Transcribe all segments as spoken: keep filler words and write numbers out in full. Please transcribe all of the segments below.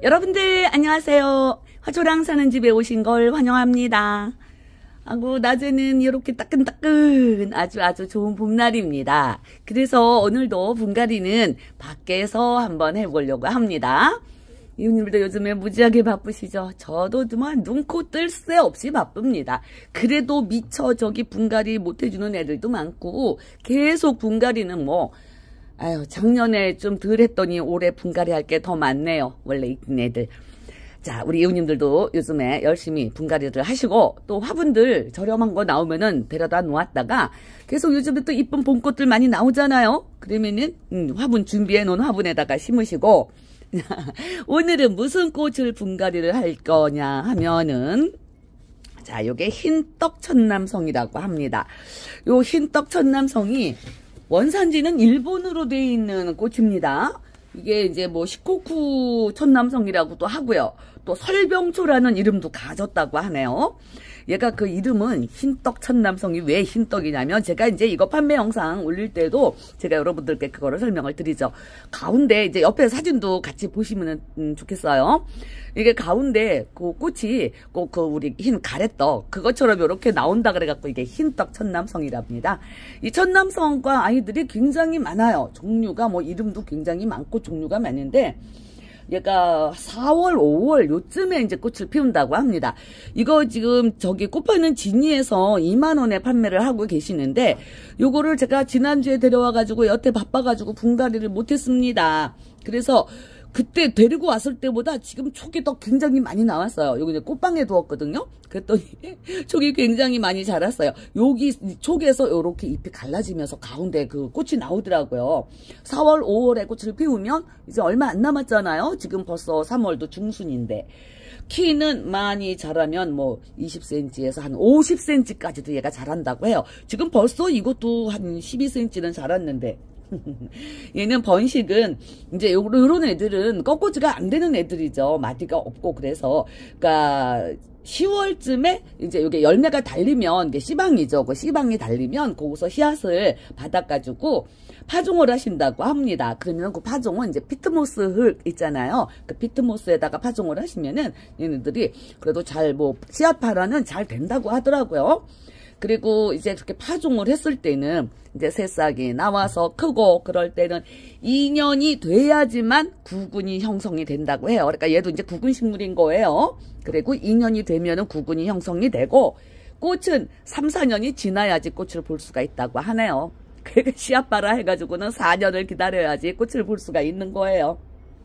여러분들 안녕하세요. 화초랑 사는 집에 오신 걸 환영합니다. 하고 낮에는 이렇게 따끈따끈 아주 아주 좋은 봄날입니다. 그래서 오늘도 분갈이는 밖에서 한번 해보려고 합니다. 이웃님들도 요즘에 무지하게 바쁘시죠? 저도 정말 눈코 뜰 새 없이 바쁩니다. 그래도 미처 저기 분갈이 못해주는 애들도 많고 계속 분갈이는 뭐 아유 작년에 좀 덜 했더니 올해 분갈이 할 게 더 많네요. 원래 있는 애들. 자, 우리 이웃님들도 요즘에 열심히 분갈이를 하시고 또 화분들 저렴한 거 나오면은 데려다 놓았다가 계속 요즘에 또 이쁜 봄꽃들 많이 나오잖아요. 그러면은 음, 화분 준비해 놓은 화분에다가 심으시고 오늘은 무슨 꽃을 분갈이를 할 거냐 하면은 자, 요게 흰떡 천남성이라고 합니다. 요 흰떡 천남성이 원산지는 일본으로 되어 있는 꽃입니다. 이게 이제 뭐 시코쿠 천남성이라고도 하고요. 또 설병초라는 이름도 가졌다고 하네요. 얘가 그 이름은 흰떡 천남성이 왜 흰떡이냐면 제가 이제 이거 판매 영상 올릴 때도 제가 여러분들께 그거를 설명을 드리죠. 가운데 이제 옆에 사진도 같이 보시면 음, 좋겠어요. 이게 가운데 그 꽃이 꼭 그 우리 흰 가래떡 그것처럼 이렇게 나온다 그래갖고 이게 흰떡 천남성이랍니다. 이 천남성과 아이들이 굉장히 많아요. 종류가 뭐 이름도 굉장히 많고 종류가 많은데 얘가 사월, 오월 요쯤에 이제 꽃을 피운다고 합니다. 이거 지금 저기 꽃 파는 진이에서 이만 원에 판매를 하고 계시는데 요거를 제가 지난주에 데려와가지고 여태 바빠가지고 분갈이를 못했습니다. 그래서 그때 데리고 왔을 때보다 지금 촉이 더 굉장히 많이 나왔어요. 여기 이제 꽃방에 두었거든요. 그랬더니 촉이 굉장히 많이 자랐어요. 여기 촉에서 이렇게 잎이 갈라지면서 가운데 그 꽃이 나오더라고요. 사월, 오월에 꽃을 피우면 이제 얼마 안 남았잖아요. 지금 벌써 삼월도 중순인데. 키는 많이 자라면 뭐 이십 센티미터에서 한 오십 센티미터까지도 얘가 자란다고 해요. 지금 벌써 이것도 한 십이 센티미터는 자랐는데 얘는 번식은 이제 요런 애들은 꺾꽂이가 안 되는 애들이죠. 마디가 없고 그래서 그러니까 시월쯤에 이제 이게 열매가 달리면 이게 씨방이죠. 그 씨방이 달리면 거기서 씨앗을 받아가지고 파종을 하신다고 합니다. 그러면 그 파종은 이제 피트모스 흙 있잖아요. 그 피트모스에다가 파종을 하시면은 얘네들이 그래도 잘 뭐 씨앗 발화는 잘 된다고 하더라고요. 그리고 이제 그렇게 파종을 했을 때는 이제 새싹이 나와서 크고 그럴 때는 이 년이 돼야지만 구근이 형성이 된다고 해요. 그러니까 얘도 이제 구근 식물인 거예요. 그리고 이 년이 되면은 구근이 형성이 되고 꽃은 삼, 사 년이 지나야지 꽃을 볼 수가 있다고 하네요. 그러니까 씨앗 발화 해가지고는 사 년을 기다려야지 꽃을 볼 수가 있는 거예요.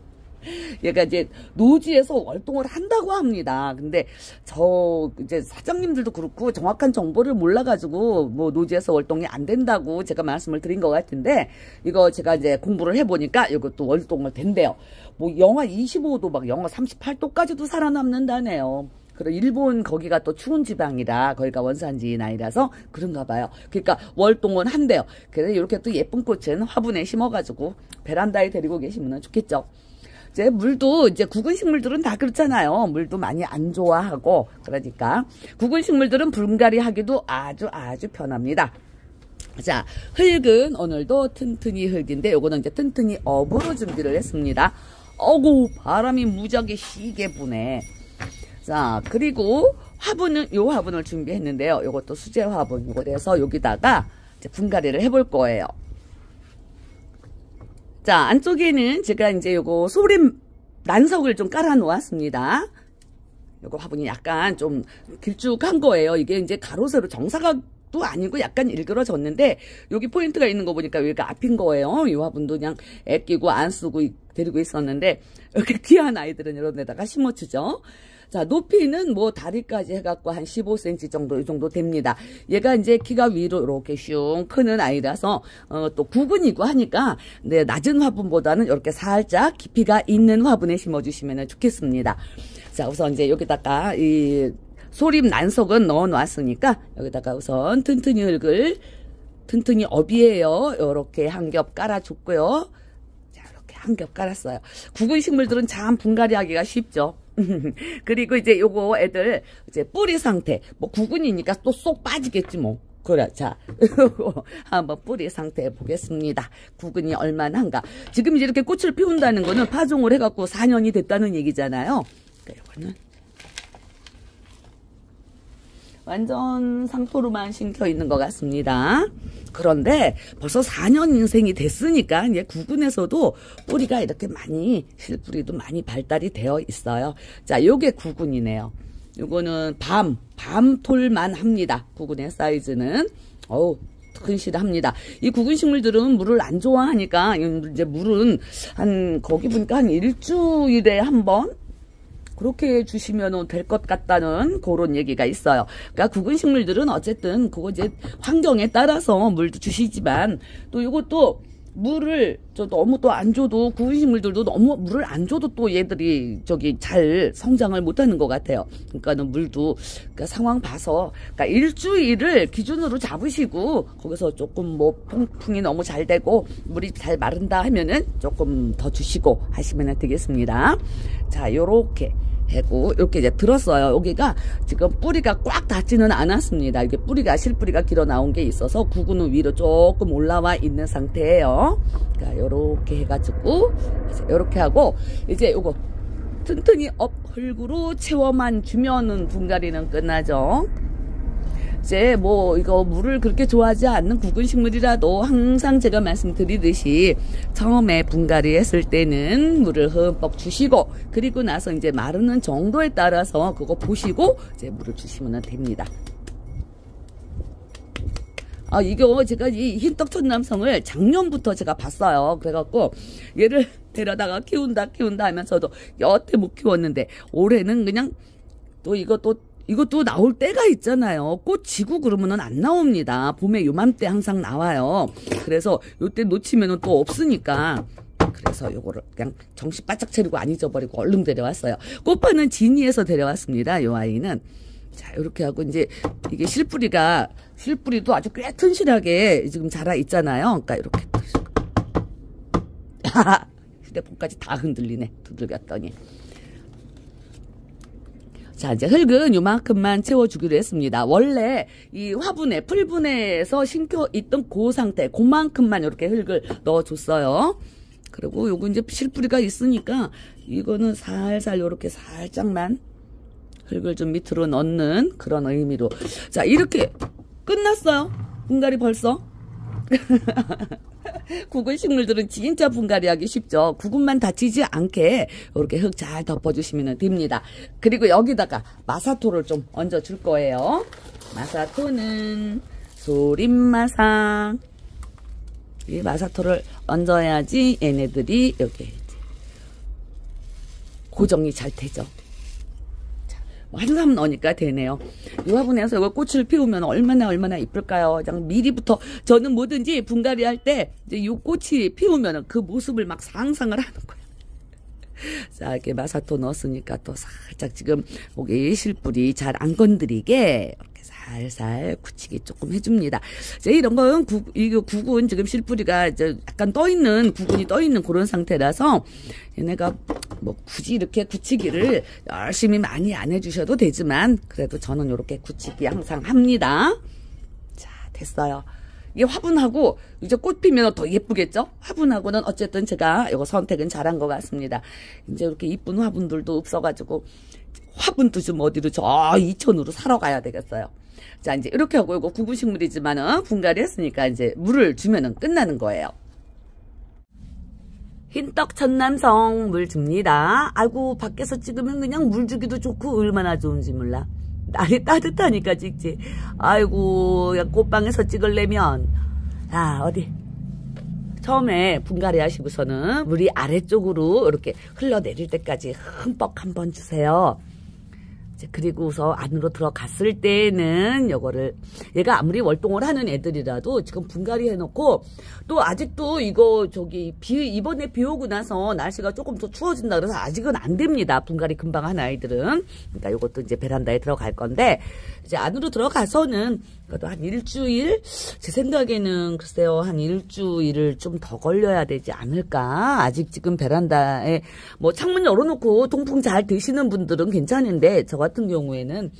얘가 이제 노지에서 월동을 한다고 합니다. 근데 저 이제 사장님들도 그렇고 정확한 정보를 몰라가지고 뭐 노지에서 월동이 안 된다고 제가 말씀을 드린 것 같은데 이거 제가 이제 공부를 해보니까 이것도 월동을 된대요. 뭐 영하 이십오 도 막 영하 삼십팔 도까지도 살아남는다네요. 그리고 일본 거기가 또 추운 지방이라 거기가 원산지인 아이라서 그런가 봐요. 그러니까 월동은 한대요. 그래서 이렇게 또 예쁜 꽃은 화분에 심어가지고 베란다에 데리고 계시면 좋겠죠. 이제 물도 이제 구근 식물들은 다 그렇잖아요. 물도 많이 안 좋아하고 그러니까 구근 식물들은 분갈이 하기도 아주 아주 편합니다. 자, 흙은 오늘도 튼튼이 흙인데 요거는 이제 튼튼이 업으로 준비를 했습니다. 어구 바람이 무지하게 시게 부네. 자, 그리고 화분은 요 화분을 준비했는데요. 요것도 수제 화분. 요거래서 여기다가 이제 분갈이를 해볼 거예요. 자, 안쪽에는 제가 이제 요거 소림 난석을 좀 깔아 놓았습니다. 요거 화분이 약간 좀 길쭉한 거예요. 이게 이제 가로 세로 정사각도 아니고 약간 일그러졌는데 여기 포인트가 있는 거 보니까 여기가 앞인 거예요. 이 화분도 그냥 애끼고 안 쓰고 데리고 있었는데 이렇게 귀한 아이들은 이런 데다가 심어주죠. 자, 높이는 뭐 다리까지 해갖고 한 십오 센티미터 정도, 이 정도 됩니다. 얘가 이제 키가 위로 이렇게 슝 크는 아이라서, 어, 또 구근이고 하니까, 네, 낮은 화분보다는 이렇게 살짝 깊이가 있는 화분에 심어주시면 좋겠습니다. 자, 우선 이제 여기다가 이 소림 난석은 넣어 놨으니까, 여기다가 우선 튼튼이 흙을, 튼튼이 업이에요. 요렇게 한 겹 깔아줬고요. 자, 이렇게 한 겹 깔았어요. 구근 식물들은 참 분갈이 하기가 쉽죠. 그리고 이제 요거 애들 이제 뿌리 상태 뭐 구근이니까 또 쏙 빠지겠지 뭐 그래, 자, 한번 뿌리 상태 보겠습니다. 구근이 얼마나 한가. 지금 이제 이렇게 꽃을 피운다는 거는 파종을 해갖고 사 년이 됐다는 얘기잖아요. 그러니까 이거는 완전 상토로만 심겨 있는 것 같습니다. 그런데 벌써 사 년 인생이 됐으니까 이제 구근에서도 뿌리가 이렇게 많이, 실뿌리도 많이 발달이 되어 있어요. 자, 요게 구근이네요. 요거는 밤, 밤톨만 합니다. 구근의 사이즈는. 어우, 튼실합니다. 이 구근 식물들은 물을 안 좋아하니까, 이제 물은 한, 거기 보니까 한 일주일에 한 번? 그렇게 주시면 될 것 같다는 그런 얘기가 있어요. 그러니까 구근 식물들은 어쨌든 그거 이제 환경에 따라서 물도 주시지만 또 이것도 물을 저 너무 또 안 줘도 구근 식물들도 너무 물을 안 줘도 또 얘들이 저기 잘 성장을 못하는 것 같아요. 그러니까는 물도 그러니까 상황 봐서 그러니까 일주일을 기준으로 잡으시고 거기서 조금 뭐 통풍이 너무 잘 되고 물이 잘 마른다 하면은 조금 더 주시고 하시면 되겠습니다. 자, 요렇게 하고 이렇게 이제 들었어요. 여기가 지금 뿌리가 꽉 닿지는 않았습니다. 이게 뿌리가 실뿌리가 길어 나온 게 있어서 구근은 위로 조금 올라와 있는 상태예요. 그러니까 요렇게 해가지고 요렇게 하고 이제 요거 튼튼히 업 흙으로 채워만 주면은 분갈이는 끝나죠. 이제 뭐 이거 물을 그렇게 좋아하지 않는 구근 식물이라도 항상 제가 말씀드리듯이 처음에 분갈이 했을 때는 물을 흠뻑 주시고 그리고 나서 이제 마르는 정도에 따라서 그거 보시고 이제 물을 주시면 됩니다. 아, 이거 제가 이 흰떡 천남성을 작년부터 제가 봤어요. 그래갖고 얘를 데려다가 키운다 키운다 하면서도 여태 못 키웠는데 올해는 그냥 또 이거 또 이것도 나올 때가 있잖아요. 꽃 지고 그러면은 안 나옵니다. 봄에 요맘때 항상 나와요. 그래서 요때 놓치면은 또 없으니까. 그래서 요거를 그냥 정신 바짝 차리고 안 잊어버리고 얼른 데려왔어요. 꽃파는 진이에서 데려왔습니다. 요 아이는. 자, 요렇게 하고 이제 이게 실뿌리가, 실뿌리도 아주 꽤 튼실하게 지금 자라 있잖아요. 그러니까 이렇게. 휴대폰까지 다 흔들리네. 두들겼더니. 자, 이제 흙은 요만큼만 채워주기로 했습니다. 원래 이 화분에, 풀분에서 심겨 있던 그 상태, 그만큼만 이렇게 흙을 넣어줬어요. 그리고 요거 이제 실뿌리가 있으니까 이거는 살살 요렇게 살짝만 흙을 좀 밑으로 넣는 그런 의미로. 자, 이렇게 끝났어요. 분갈이 벌써. 구근 식물들은 진짜 분갈이 하기 쉽죠. 구근만 다치지 않게 이렇게 흙 잘 덮어주시면 됩니다. 그리고 여기다가 마사토를 좀 얹어 줄 거예요. 마사토는 소림마사. 이 마사토를 얹어야지 얘네들이 이렇게 고정이 잘 되죠. 한삼 넣으니까 되네요. 이 화분에서 이걸 꽃을 피우면 얼마나 얼마나 이쁠까요? 그냥 미리부터 저는 뭐든지 분갈이 할 때 이제 이 꽃이 피우면 그 모습을 막 상상을 하는 거예요. 자, 이렇게 마사토 넣었으니까 또 살짝 지금 여기 실뿌리 잘 안 건드리게 이렇게 살살 굳히기 조금 해줍니다. 이제 이런 건 구, 이거 구근 지금 실뿌리가 이제 약간 떠 있는 구근이 떠 있는 그런 상태라서 얘네가 뭐 굳이 이렇게 굳히기를 열심히 많이 안 해주셔도 되지만 그래도 저는 이렇게 굳히기 항상 합니다. 자, 됐어요. 이게 화분하고 이제 꽃 피면 더 예쁘겠죠? 화분하고는 어쨌든 제가 이거 선택은 잘한 것 같습니다. 이제 이렇게 이쁜 화분들도 없어가지고 화분도 좀 어디로 저 이천으로 사러 가야 되겠어요. 자, 이제 이렇게 하고 이거 구근 식물이지만은 분갈이 했으니까 이제 물을 주면은 끝나는 거예요. 흰떡 천남성 물 줍니다. 아이고, 밖에서 찍으면 그냥 물 주기도 좋고 얼마나 좋은지 몰라. 날이 따뜻하니까 찍지. 아이고, 꽃방에서 찍으려면 아, 어디 처음에 분갈이 하시고서는 물이 아래쪽으로 이렇게 흘러내릴 때까지 흠뻑 한번 주세요. 그리고서 안으로 들어갔을 때는 요거를 얘가 아무리 월동을 하는 애들이라도 지금 분갈이 해놓고 또 아직도 이거 저기 비 이번에 비 오고 나서 날씨가 조금 더 추워진다 그래서 아직은 안 됩니다. 분갈이 금방 한 아이들은. 그러니까 요것도 이제 베란다에 들어갈 건데 이제 안으로 들어가서는 그래도 한 일주일 제 생각에는 글쎄요 한 일주일을 좀 더 걸려야 되지 않을까. 아직 지금 베란다에 뭐 창문 열어놓고 통풍 잘 되시는 분들은 괜찮은데 저 같은 경우에는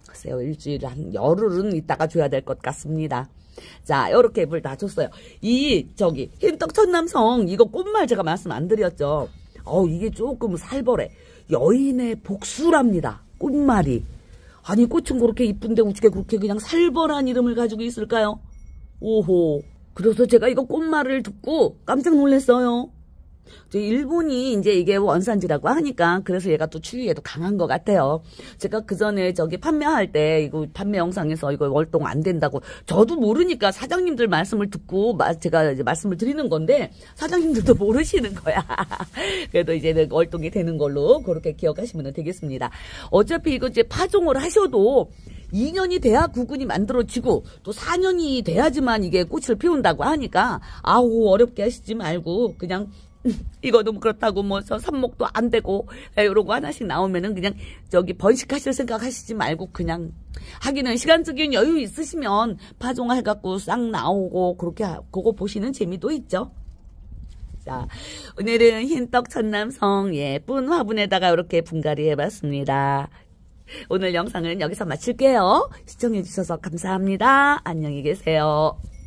글쎄요, 일주일 한 열흘은 있다가 줘야 될 것 같습니다. 자, 요렇게 물 다 줬어요. 이, 저기, 흰떡 천남성, 이거 꽃말 제가 말씀 안 드렸죠. 어, 이게 조금 살벌해. 여인의 복수랍니다. 꽃말이. 아니, 꽃은 그렇게 이쁜데 어떻게 그렇게 그냥 살벌한 이름을 가지고 있을까요? 오호. 그래서 제가 이거 꽃말을 듣고 깜짝 놀랐어요. 일본이 이제 이게 원산지라고 하니까 그래서 얘가 또 추위에도 강한 것 같아요. 제가 그 전에 저기 판매할 때 이거 판매 영상에서 이거 월동 안 된다고 저도 모르니까 사장님들 말씀을 듣고 제가 이제 말씀을 드리는 건데 사장님들도 모르시는 거야. 그래도 이제는 월동이 되는 걸로 그렇게 기억하시면 되겠습니다. 어차피 이거 이제 파종을 하셔도 이 년이 돼야 구근이 만들어지고 또 사 년이 돼야지만 이게 꽃을 피운다고 하니까 아우 어렵게 하시지 말고 그냥 이거도 그렇다고 뭐 저 삽목도 안 되고 이러고 하나씩 나오면은 그냥 저기 번식하실 생각 하시지 말고 그냥 하기는 시간적인 여유 있으시면 파종해갖고 싹 나오고 그렇게 그거 보시는 재미도 있죠. 자, 오늘은 흰떡 천남성 예쁜 화분에다가 이렇게 분갈이 해봤습니다. 오늘 영상은 여기서 마칠게요. 시청해주셔서 감사합니다. 안녕히 계세요.